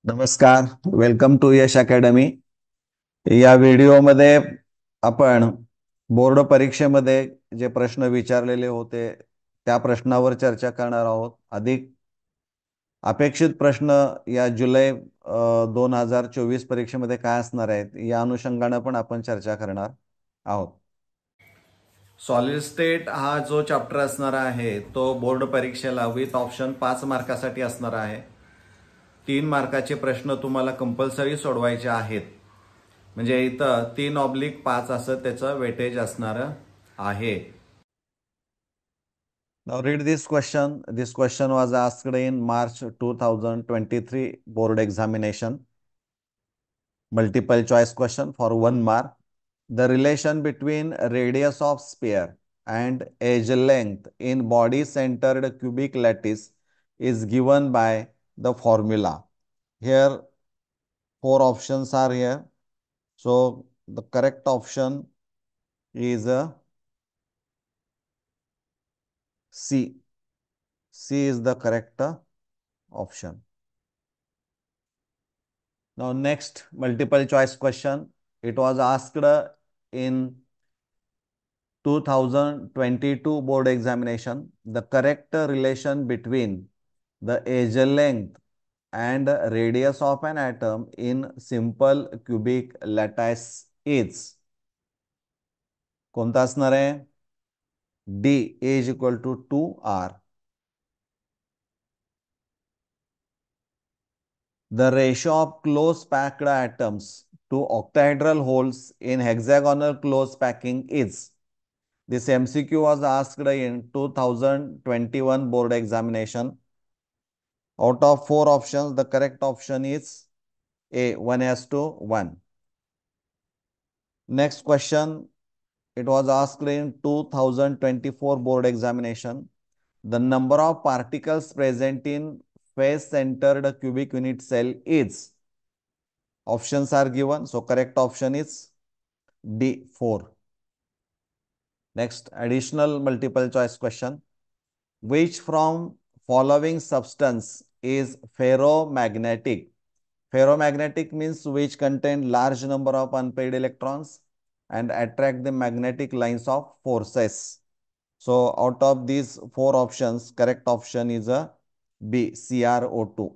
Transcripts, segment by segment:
नमस्कार. Welcome to Yash academy. या व्हिडिओमध्ये आपण बोर्ड परीक्षेमध्ये जे प्रश्न विचारलेले होते त्या प्रश्नावर चर्चा करणार आहोत. अधिक अपेक्षित प्रश्न या जुलै 2024 परीक्षेमध्ये काय असणार आहेत या अनुषंगाने पण आपण चर्चा करणार आहोत. सॉलिड स्टेट हा जो चॅप्टर असणार आहे तो बोर्ड परीक्षेला विथ ऑप्शन 5 मार्कासाठी असणार आहे. 3 मार्काचे प्रश्न तुम्हाला कंपल्सरी सोडवायचे आहेत. म्हणजे इथं 3/5 असं त्याचं वेटेज असणार आहे. Now read this question. This question was asked in March 2023 board examination. Multiple choice question for 1 mark. The relation between radius of sphere and edge length in body-centered cubic lattice is given by the formula. Here 4 options are here. So the correct option is C. C is the correct option. Now next multiple choice question. It was asked in 2022 board examination. The correct relation between the edge length and radius of an atom in simple cubic lattice is कोणता असणार आहे? D is equal to 2R. The ratio of close packed atoms to octahedral holes in hexagonal close packing is. This MCQ was asked in 2021 board examination. Out of 4 options, the correct option is A, 1:1. Next question, it was asked in 2024 board examination. The number of particles present in face-centered cubic unit cell is. Options are given, so correct option is D, 4. Next, additional multiple choice question. Which from following substance is ferromagnetic? Ferromagnetic means which contain large number of unpaired electrons and attract the magnetic lines of forces. So out of these 4 options, correct option is a B, CrO2.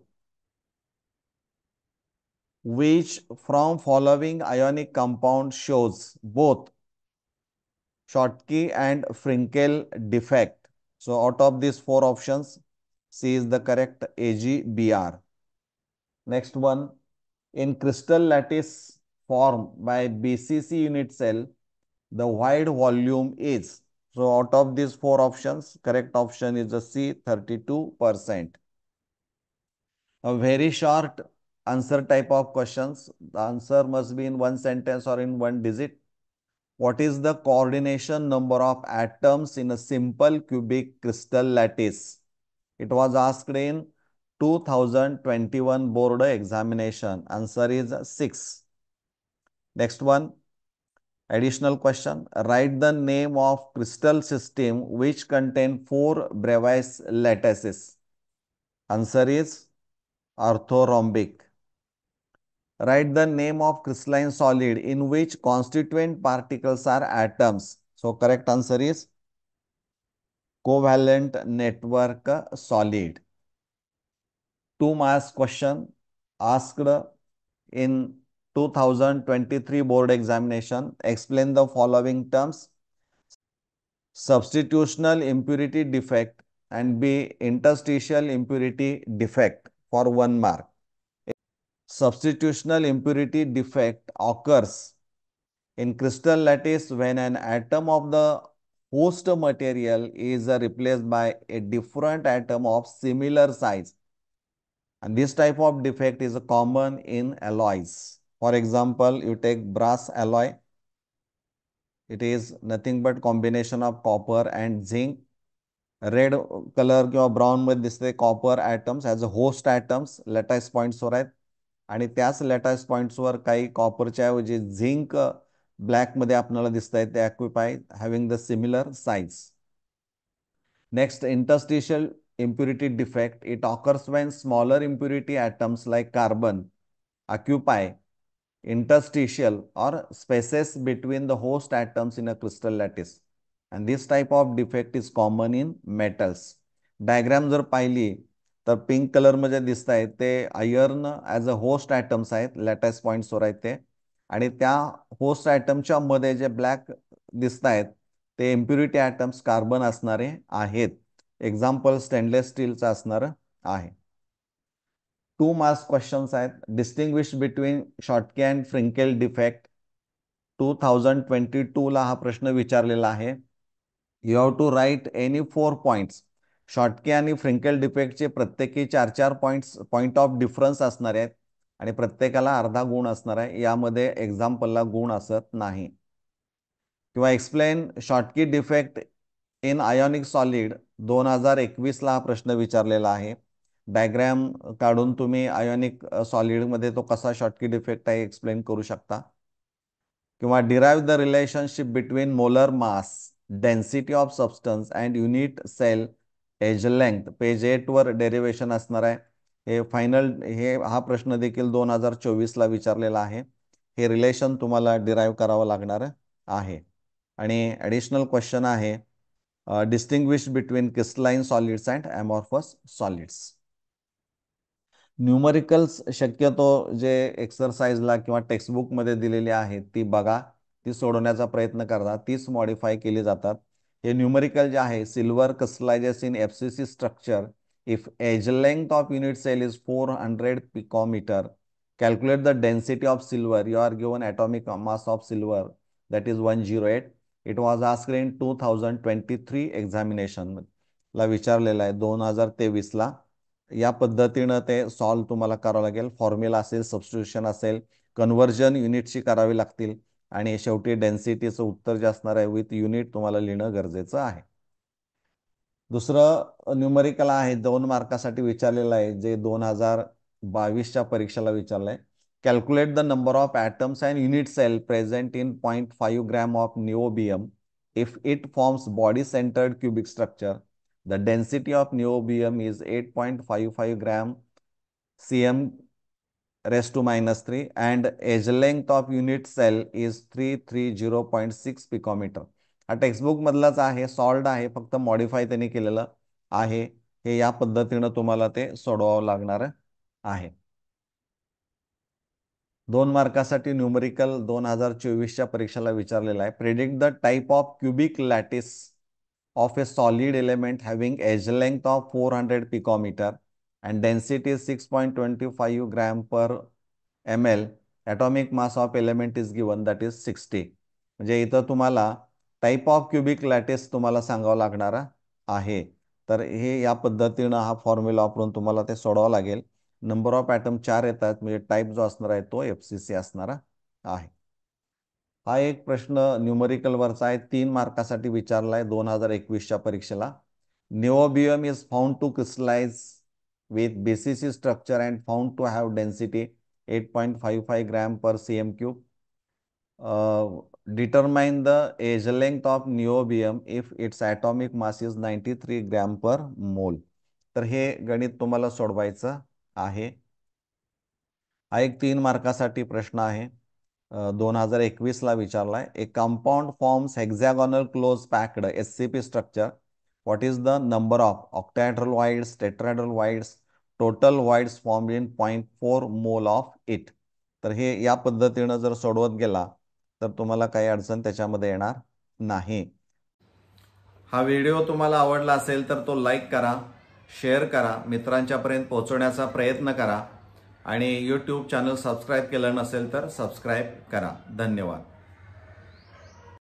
Which from following ionic compound shows both Schottky and Frenkel defect? So out of these 4 options, C is the correct, AgBr. Next one, in crystal lattice formed by BCC unit cell, the wide volume is. So out of these 4 options, correct option is the C, 32%. A very short answer type of questions. The answer must be in one sentence or in one digit. What is the coordination number of atoms in a simple cubic crystal lattice? It was asked in 2021 board examination. Answer is 6. Next one, additional question. Write the name of crystal system which contain 4 Bravais lattices. Answer is orthorhombic. Write the name of crystalline solid in which constituent particles are atoms. So correct answer is covalent network solid. 2 marks question asked in 2023 board examination. Explain the following terms. Substitutional impurity defect and B, interstitial impurity defect for 1 mark. Substitutional impurity defect occurs in crystal lattice when an atom of the host material is replaced by a different atom of similar size. And this type of defect is common in alloys. For example, you take brass alloy. It is nothing but combination of copper and zinc. Red colour किंवा brown मध्ये दिसते copper atoms as a host atoms lattice पॉईंट्सवर आहेत आणि त्याच lattice पॉईंट्सवर काही कॉपरच्या ऐवजी zinc ब्लॅकमध्ये आपल्याला दिसत आहेत ते occupy having the similar size. Next, interstitial impurity defect. It occurs when smaller impurity atoms like carbon occupy interstitial or spaces between the host atoms in a crystal lattice. And this type of defect is common in metals. Diagram जर पाहिली तर pink colour मध्ये दिसत आहेत ते iron as a host atoms आहेत, lattice पॉईंट्सवर आहेत ते, आणि त्या होस्ट ॲटमच्या मध्ये जे ब्लॅक दिसत आहेत ते इम्प्युरिटी ॲटम्स कार्बन असणारे आहेत. एक्झाम्पल स्टेनलेस स्टीलचं असणार आहे. 2 मार्क्स क्वेश्चन्स आहेत. Distinguish between Schottky and Frenkel defect 2022 ला हा प्रश्न विचारलेला आहे. You have to write any 4 points. Schottky आणि फ्रिंकेल डिफेक्टचे प्रत्येकी 4 पॉइंट ऑफ डिफरन्स असणार आहेत आणि प्रत्येकाला अर्धा गुण असणार आहे. यामध्ये एक्झाम्पलला गुण असत नाही. किंवा explain Schottky defect in ionic solid 2021 ला हा प्रश्न विचारलेला आहे. डायग्राम काढून तुम्ही आयोनिक सॉलिडमध्ये तो कसा शॉटकी डिफेक्ट आहे एक्सप्लेन करू शकता. किंवा derive the relationship between molar mass, density of substance and unit cell edge length. Page 8 वर डेरिवेशन असणार आहे. हे फायनल हा प्रश्न देखील 2024 ला विचारलेला आहे. हे रिलेशन तुम्हाला डिराइव्ह करावं लागणार आहे. आणि ॲडिशनल क्वेश्चन आहे distinguish between crystalline solids and amorphous solids. Numericals शक्यतो जे एक्सरसाइजला किंवा टेक्स्टबुकमध्ये दिलेली आहेत ती बघा, ती सोडवण्याचा प्रयत्न करा, तीच मॉडिफाय केली जातात. हे न्यूमरिकल जे आहे, silver crystallises in FCC structure if edge length of unit cell is 400 picometer. Calculate the density of silver. You are given atomic mass of silver that is 108. It was asked in 2023 examination ला विचारलेला आहे 2023 ला. या पद्धतीनं ते solve तुम्हाला करावं लागेल. Formula असेल, सबस्टिट्यूशन असेल, कन्व्हर्जन युनिटची करावी लागतील आणि शेवटी डेन्सिटीचं उत्तर जे असणार आहे विथ युनिट तुम्हाला लिहिणं गरजेचं आहे. दुसरं न्यूमरिकल आहे 2 मार्कासाठी विचारलेलं आहे जे 2022च्या परीक्षेला विचारलं आहे. Calculate the number of atoms and unit cell present in 0.5 gram of niobium if it forms body centred cubic structure. The density of niobium is 8.55 gram cm raised to -3 and edge length of unit cell is 330.6 picometer. हा textbook मधलाच आहे, solved आहे, फक्त modify त्यांनी केलेलं आहे. हे या पद्धतीनं तुम्हाला ते सोडवावं लागणार आहे. 2 मार्कासाठी न्यूमरिकल 2024च्या परीक्षेला विचारलेला आहे. Predict the type of cubic lattice of a solid element having edge length of 400 picometer and density is 6.25 gram per ml. Atomic mass of element is given that is 60. म्हणजे इथं तुम्हाला टाइप ऑफ क्युबिक लॅटिस तुम्हाला सांगावं लागणार आहे. तर हे या पद्धतीनं हा फॉर्म्युला वापरून तुम्हाला ते सोडवावं लागेल. नंबर ऑफ ॲटम 4 येतात म्हणजे टाइप जो असणार आहे तो FCC असणार आहे. हा एक प्रश्न न्यूमरिकल वरचा आहे, 3 मार्कासाठी विचारला आहे 2021च्या परीक्षेला. Niobium is found to crystallise with BCC structure and found to have density 8.55 gram per cm3. Determine the edge length of niobium if its atomic mass is 93 gram per mole. तर हे गणित तुम्हाला सोडवायचं आहे. हा एक 3 मार्कासाठी प्रश्न आहे 2021 ला विचारलाय. A compound forms hexagonal close packed SCP structure. What is the number of octahedral voids, tetrahedral voids, total voids formed in 0.4 mole of it. तर हे या पद्धतीनं जर सोडवत गेला तर तुम्हाला काही अडचण त्याच्यामध्ये येणार नाही. हा व्हिडिओ तुम्हाला आवडला असेल तर तो लाईक करा, शेअर करा, मित्रांच्यापर्यंत पोहोचवण्याचा प्रयत्न करा आणि YouTube चॅनल सबस्क्राईब केलं नसेल तर सबस्क्राईब करा. धन्यवाद.